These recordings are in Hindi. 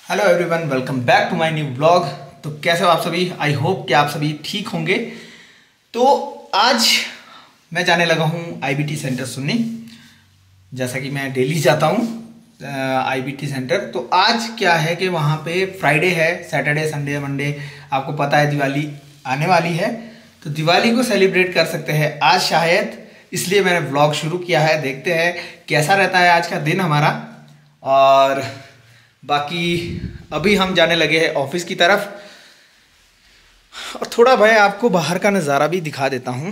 Hello everyone, welcome back to my new blog. तो कैसे हो आप सभी? आई होप कि आप सभी ठीक होंगे। तो आज मैं जाने लगा हूँ आईबीटी सेंटर सुन्नी, जैसा कि मैं डेली जाता हूँ आईबीटी सेंटर। तो आज क्या है कि वहाँ पे फ्राइडे है, सैटरडे संडे मंडे आपको पता है दिवाली आने वाली है, तो दिवाली को सेलिब्रेट कर सकते हैं आज शायद, इसलिए मैंने ब्लॉग शुरू किया है। देखते हैं कैसा रहता है आज का दिन हमारा। और बाकी अभी हम जाने लगे हैं ऑफिस की तरफ, और थोड़ा भाई आपको बाहर का नज़ारा भी दिखा देता हूँ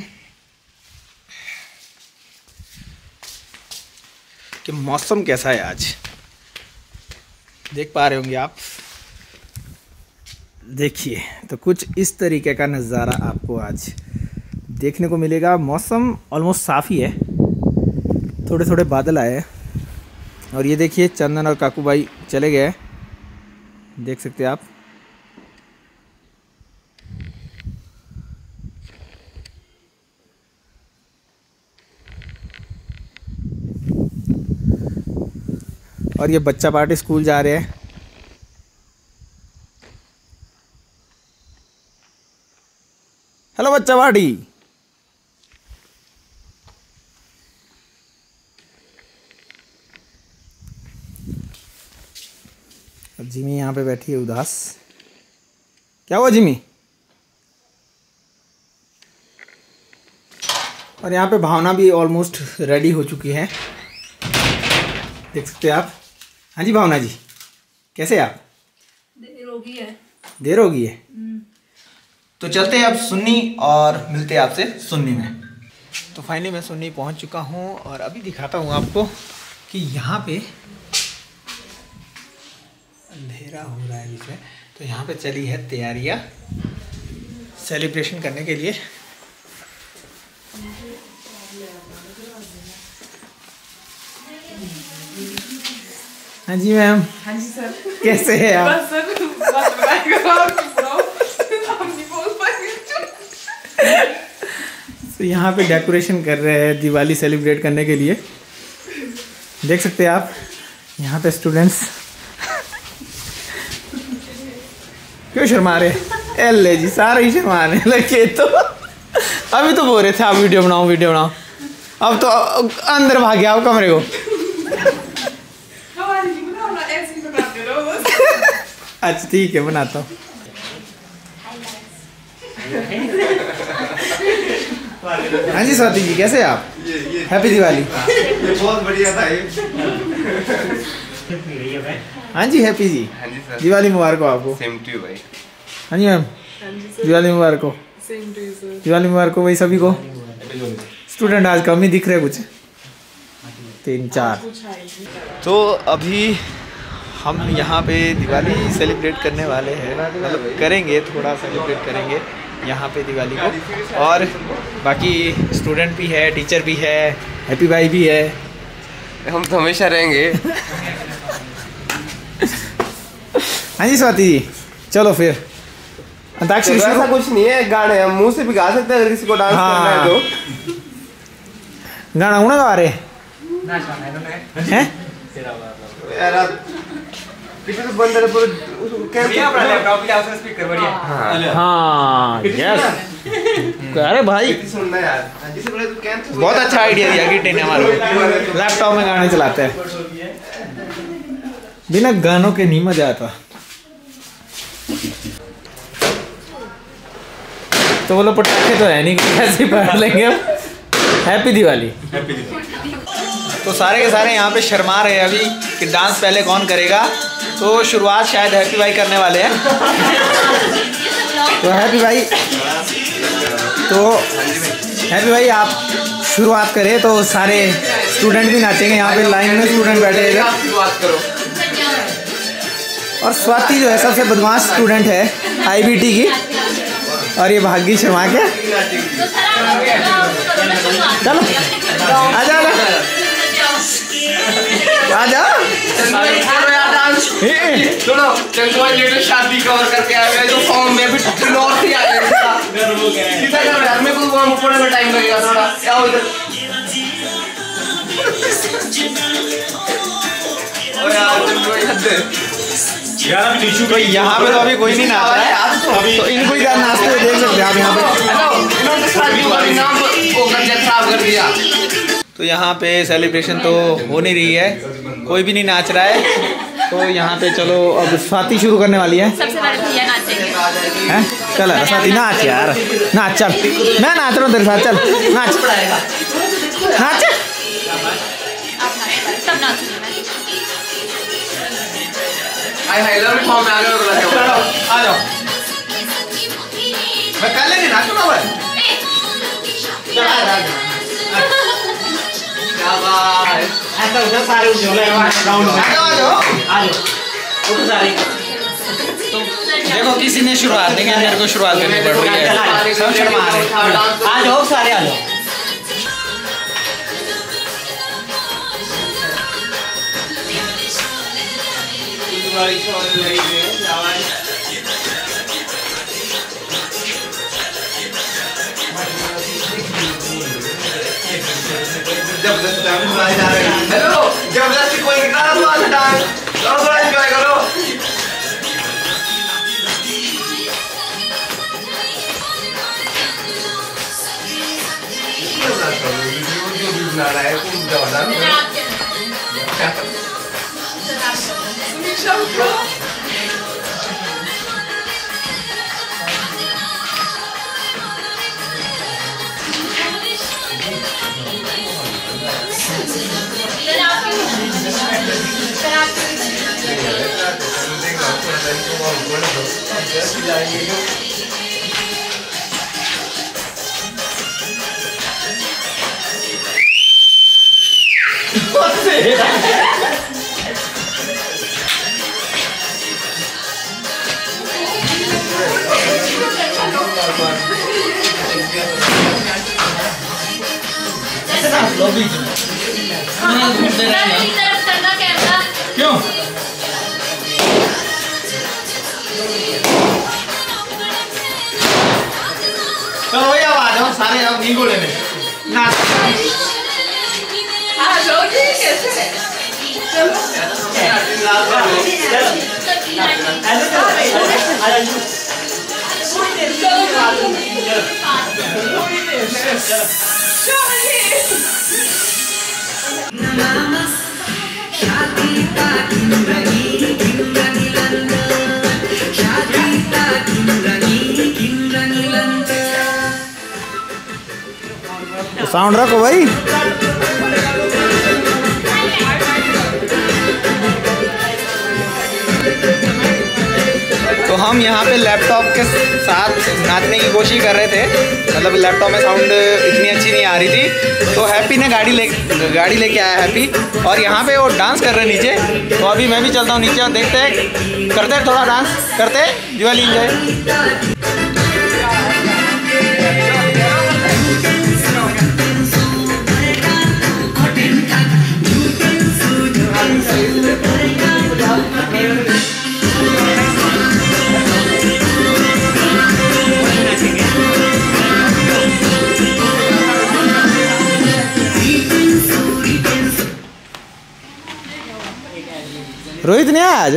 कि मौसम कैसा है आज। देख पा रहे होंगे आप, देखिए तो कुछ इस तरीके का नज़ारा आपको आज देखने को मिलेगा। मौसम ऑलमोस्ट साफ़ ही है, थोड़े थोड़े बादल आए हैं। और ये देखिए चंदन और काकू भाई चले गए, देख सकते हैं आप। और ये बच्चा पार्टी स्कूल जा रहे हैं। हेलो बच्चा पार्टी। जिमी यहाँ पे बैठी है उदास। क्या हुआ जिमी? और यहाँ पे भावना भी ऑलमोस्ट रेडी हो चुकी है, देख सकते हैं आप। हाँ जी भावना जी, कैसे आप? देर हो गई है। देर हो गई है, तो चलते हैं अब सुन्नी और मिलते हैं आपसे सुन्नी में। तो फाइनली मैं सुन्नी पहुँच चुका हूँ, और अभी दिखाता हूँ आपको कि यहाँ पे अंधेरा हो रहा है बीच में। तो यहाँ पे चली है तैयारियाँ सेलिब्रेशन करने के लिए। हाँ जी मैम। हाँ जी सर। कैसे हैं आप? बस सर, तो यहाँ पे डेकोरेशन कर रहे हैं दिवाली सेलिब्रेट करने के लिए, देख सकते हैं आप। यहाँ पे स्टूडेंट्स क्यों शर्मा रहे? एल जी सारे ही शर्माने लगे। तो अभी तो बोल रहे थे आप वीडियो बनाओ वीडियो बनाओ, अब तो अंदर भाग गया आप कमरे को। अच्छा ठीक है, बनाता हूँ। हाँ जी स्वाति जी, कैसे आप? हैप्पी दिवाली। ये बहुत बढ़िया था ये। हाँ जी हैप्पी जी। हाँ जी सर। दिवाली मुबारक हो आपको। सेम टू यू भाई। हाँ जी मैम, दिवाली मुबारक हो। Same to you sir. Diwali मुबारक हो भाई सभी को। स्टूडेंट आज कम ही दिख रहे कुछ, 3-4। तो अभी हम यहाँ पे दिवाली सेलिब्रेट करने वाले हैं, मतलब करेंगे, थोड़ा सेलिब्रेट करेंगे यहाँ पे दिवाली को। और बाकी स्टूडेंट भी है, टीचर भी है, हैप्पी भाई भी है। हम तो हमेशा रहेंगे। हाँ जी स्वाति जी, चलो फिर अंताक्षरी ऐसा शुरू। कुछ नहीं है, गाने हम मुंह से भी गा सकते हैं अगर किसी को डांस करना है तो। गाना उना गा रहे हैं? यार आप किसी तो बंदे ने पूरा हाँ यस। अरे भाई सुनना यार, जिसे बोले तू कैंप बहुत अच्छा आइडिया दिया गिट्टी ने हमारे। लैपटॉप में गाने चलाते हैं, बिना गानों के नहीं मजा आता। तो बोलो पटाखे तो है नहीं, कैसे पढ़ लेंगे हम। हैप्पी दिवाली। तो सारे के सारे यहाँ पे शर्मा रहे हैं अभी कि डांस पहले कौन करेगा। तो शुरुआत शायद हैप्पी भाई करने वाले हैं। तो हैप्पी भाई, आप शुरुआत करें तो सारे स्टूडेंट भी नाचेंगे। यहाँ पे लाइन में स्टूडेंट बैठे हैं। शुरुआत करो। और स्वाति जो है सबसे बदमाश स्टूडेंट है आईबीटी की, और ये भागी शर्मा के। चलो आजा आजा। सुनो, चंद्रमा शादी कवर करके आए हैं जो फॉर्म में भी नॉर्थ ही आए हैं। सीधा कर यार, मेरे को फॉर्म पढ़ने में टाइम लगेगा थोड़ा। क्या हो इधर? ओ यार चंद्रमा हद है। तो यहाँ पे तो अभी कोई नहीं नाच रहा है, तो इनको ही नाचते हुए देख सकते हैं आप यहाँ पे। तो यहाँ पे सेलिब्रेशन तो हो नहीं रही है, कोई भी नहीं नाच रहा है। तो यहाँ पे चलो अब स्वाति शुरू करने वाली है। सबसे पहले भैया नाचेंगे हैं? चल स्वाति नाच यार, नाच चल, मैं नाच रहा हूँ तेरे साथ, चल नाच नाच। सब नाचूंगी मैं। आ जाओ, मैं पहले नहीं नाचूंगा बस। ऐसा उधर सारे राउंड में आ जाओ। उधर सारे देखो किसी ने शुरुआत नहीं की, मेरे को शुरुआत करनी पड़ रही है, सब शर्मा रहे हैं। आ जाओ सारे आ जाओ। हेलो, जबरदस्ती कोई निकाला तो आज डांस करो, थोड़ा एंजॉय करो। क्यों? चलो भैया आ जाओ सारे, अब नींबू लेने नाच। साउंड रखो भाई। तो हम यहाँ पे लैपटॉप के साथ नाचने की कोशिश कर रहे थे, मतलब लैपटॉप में साउंड इतनी अच्छी नहीं आ रही थी। तो हैप्पी ने गाड़ी लेके आया हैप्पी, और यहाँ पे वो डांस कर रहे हैं नीचे। तो अभी मैं भी चलता हूँ नीचे और देखते हैं, करते हैं थोड़ा डांस, करते हैं दिवाली एंजॉय। रोहित नहीं आया आज?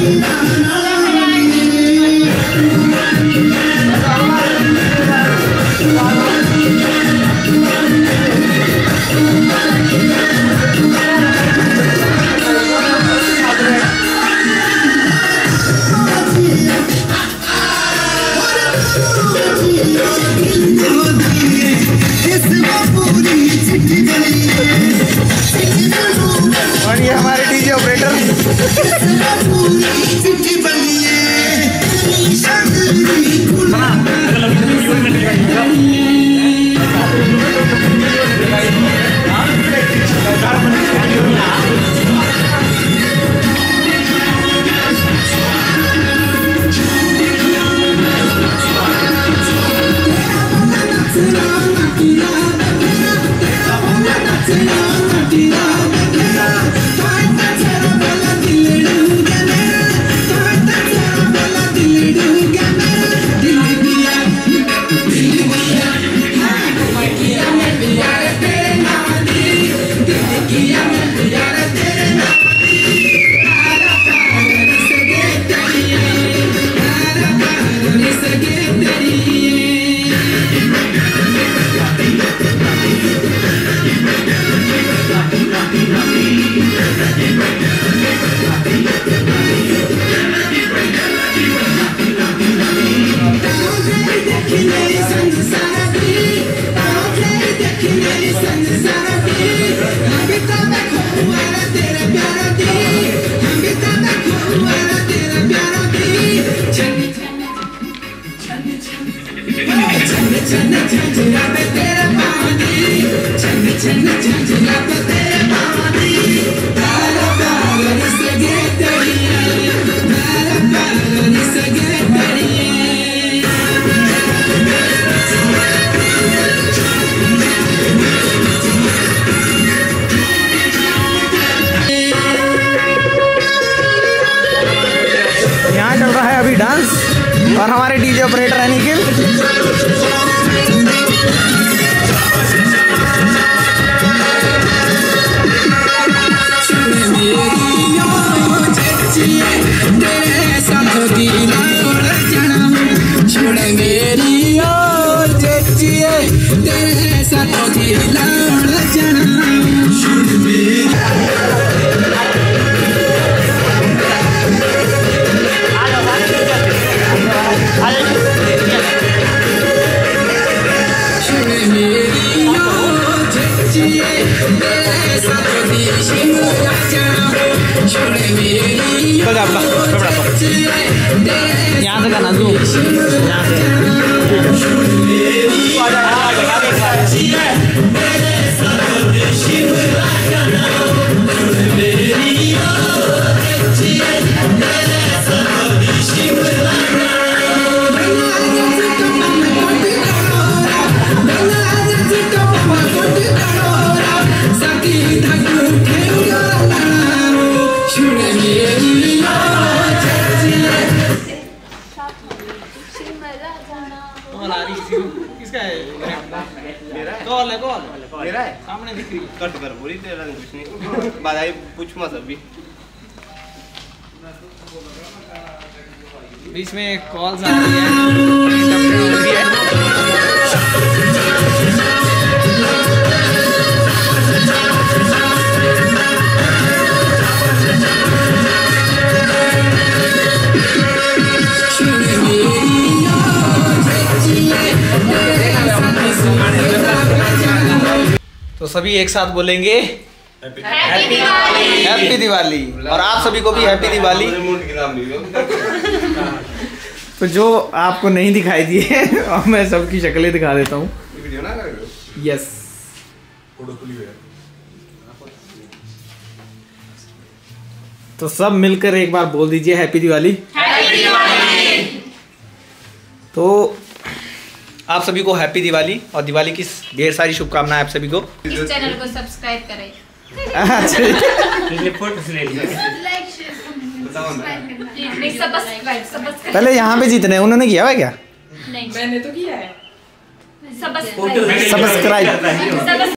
और ये हमारे डीजे डांस और हमारे डीजे ऑपरेटर है निखिल। यहाँ से गाना जूम यहाँ किसका है? मेरा है। कॉल मेरा है, सामने दिख रही है। कट कर बोली तेरा कुछ नहीं बधाई पूछ मत अभी। बीच में कॉल्स आ रही है। तो सभी एक साथ बोलेंगे हैप्पी दिवाली और आप सभी को भी हैप्पी दिवाली। तो जो आपको नहीं दिखाई दिए और मैं सबकी शक्लें दिखा देता हूँ। यस तो सब मिलकर एक बार बोल दीजिए हैप्पी दिवाली। तो आप सभी को हैप्पी दिवाली और दिवाली की ढेर सारी शुभकामनाएं आप सभी को। इस चैनल को सब्सक्राइब करें। पहले यहाँ पे जीतने उन्होंने किया हुआ क्या? नहीं मैंने तो किया है। सब्सक्राइब